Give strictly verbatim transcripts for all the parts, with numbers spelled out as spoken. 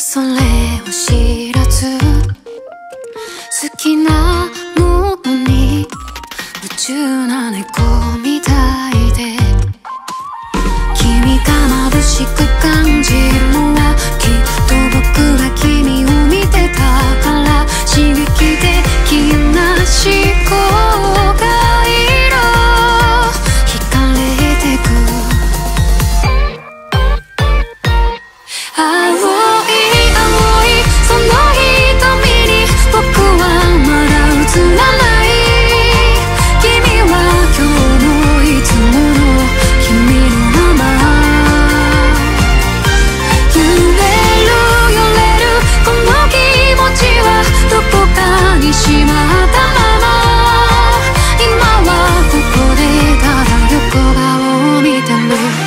それを知らず好きなものに夢中な猫みたいで、君が眩しく感じるのはきっと僕は君を見てたから、刺激的な思考が色惹かれてく。青い青いその瞳に僕はまだ映らない。君は今日のいつもの君のまま揺れる揺れるこの気持ちはどこかにしまったまま、今はここでただ横顔を見てる。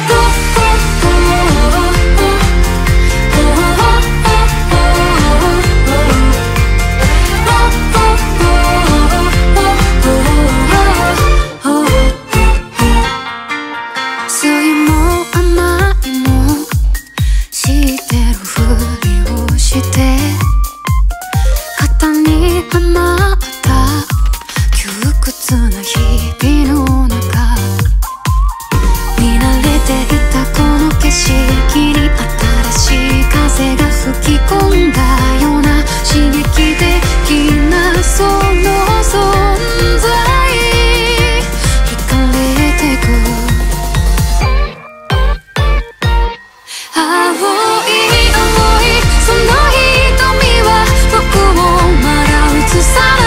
肩にはまった窮屈な日々の中、見慣れていたこの景色に新しい風が吹き込んだような刺激的なその存在惹かれてく。青い青いその瞳は僕をまだ映さない。